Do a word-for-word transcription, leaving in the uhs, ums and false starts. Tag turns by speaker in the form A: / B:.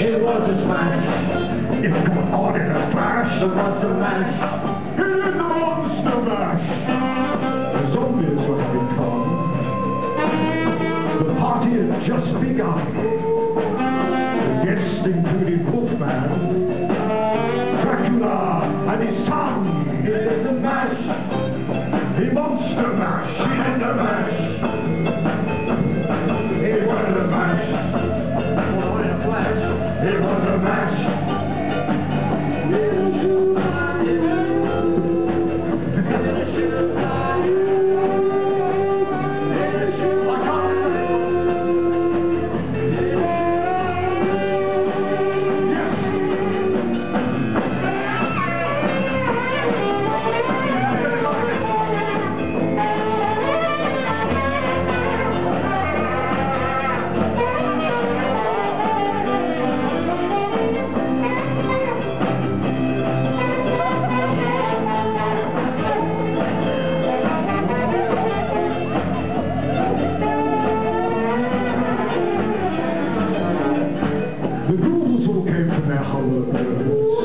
A: It was a smash.
B: It got on in a flash.
A: There was a mash.
B: In the monster mash. The zombies were having fun. The party had just begun. The guests included Wolfman, Dracula, and his son.
A: It was a mash.
B: The monster mash. In the mash.
A: It was a mash. All in a flash.
B: It was a mash.
A: Little sugar, little sugar, little sugar.
B: The ghouls all came from their hole of birds.